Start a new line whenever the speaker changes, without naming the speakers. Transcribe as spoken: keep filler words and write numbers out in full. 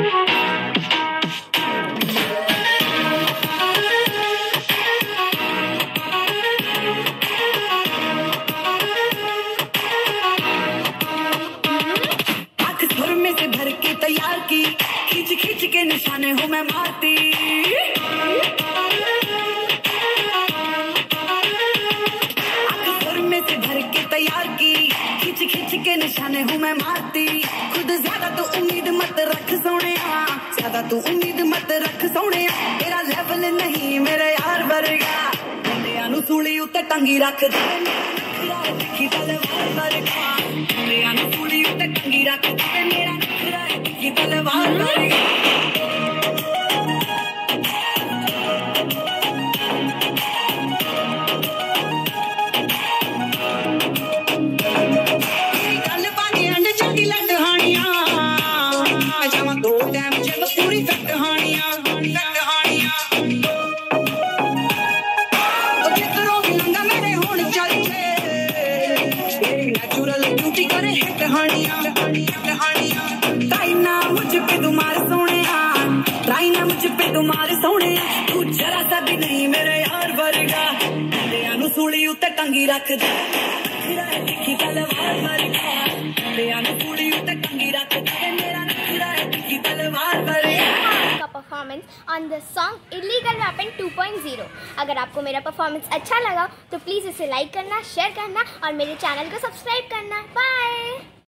तैयार की खींच खींच के निशाने हूँ मैं मारती। में से भर के तैयार की खींच खींच के निशाने हूँ मैं मारती। खुद ज्यादा तो उम्मीद मत रख सोने, ज्यादा तो उम्मीद मत रख सोने। तेरा लेवल नहीं मेरे यार वर्गा, मुंडिया नू सूली उत्ते टंगी रख दे। देखी तलवार वर्गा, मुंडिया नू सूली उत्ते टंगी रख दे। मेरा नखरा देखी तलवार वर्गा। तुम्हारे सोने तू जरा सा भी नहीं मेरे यार वर्गा, मुंडिया नू सूली उत्ते टंगी रख दे। देखी तलवार वर्गा, मुंडिया नू सूली उत्ते टंगी रख दे। मेरा नखरा देखी तलवार वर्गा।
का performance on the song illegal rapping two point zero. अगर आपको मेरा परफॉर्मेंस अच्छा लगा तो प्लीज इसे लाइक करना, शेयर करना और मेरे चैनल को सब्सक्राइब करना। बाय।